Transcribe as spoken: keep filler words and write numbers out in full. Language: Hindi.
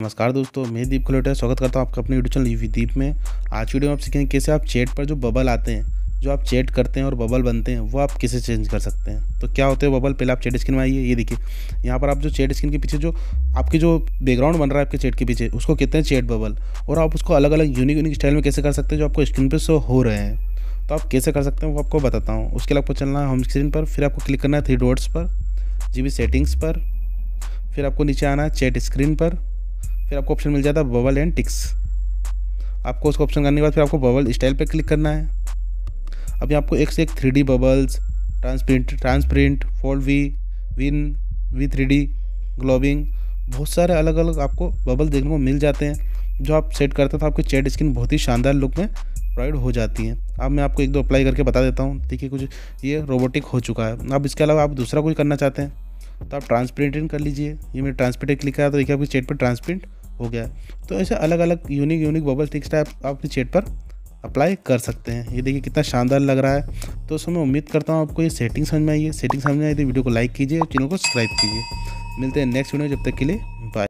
नमस्कार दोस्तों, मैं दीप खलोटिया स्वागत करता हूं आपका अपने यूट्यूब चैनल यूवी दीप में। आज की वीडियो में आप सीखेंगे कैसे आप चैट पर जो बबल आते हैं, जो आप चैट करते हैं और बबल बनते हैं, वो आप कैसे चेंज कर सकते हैं। तो क्या होते हैं बबल, पहले आप चैट स्क्रीन में आइए। ये देखिए, यहाँ पर आप जो चैट स्क्रीन के पीछे जो आपकी जो बैकग्राउंड बन रहा है आपके चैट के पीछे, उसको कहते हैं चैट बबल। और आप उसको अलग अलग यूनिक यूनिक स्टाइल में कैसे कर सकते हैं जो आपको स्क्रीन पर शो हो रहे हैं। तो आप कैसे कर सकते हैं वो आपको बताता हूँ। उसके लिए आपको चलना है होम स्क्रीन पर, फिर आपको क्लिक करना है थ्री डॉट्स पर, जी बी सेटिंग्स पर, फिर आपको नीचे आना है चैट स्क्रीन पर, फिर आपको ऑप्शन मिल जाता है बबल एंड टिक्स। आपको उसको ऑप्शन करने के बाद फिर आपको बबल स्टाइल पे क्लिक करना है। अभी आपको एक से एक three D bubbles, transparent transparent fold वी विन वी थ्री डी ग्लोबिंग, बहुत सारे अलग अलग आपको बबल देखने को मिल जाते हैं। जो आप सेट करते हैं तो आपकी चैट स्क्रीन बहुत ही शानदार लुक में प्रोवाइड हो जाती है। अब मैं आपको एक दो अप्लाई करके बता देता हूँ। देखिए, कुछ ये रोबोटिक हो चुका है। अब इसके अलावा आप दूसरा कुछ करना चाहते हैं तो आप ट्रांसपेरेंट कर लीजिए। ये मैंने ट्रांसपेरेंट क्लिक किया तो देखिए आपकी चैट पर ट्रांसपेरेंट हो गया। तो ऐसे अलग अलग यूनिक यूनिक बबल टिक्स आप अपनी चैट पर अप्लाई कर सकते हैं। ये देखिए कितना शानदार लग रहा है। तो उसमें मैं उम्मीद करता हूँ आपको ये सेटिंग समझ में आई है। सेटिंग समझ में आई तो वीडियो को लाइक कीजिए और चैनल को सब्सक्राइब कीजिए। मिलते हैं नेक्स्ट वीडियो, जब तक के लिए बाय।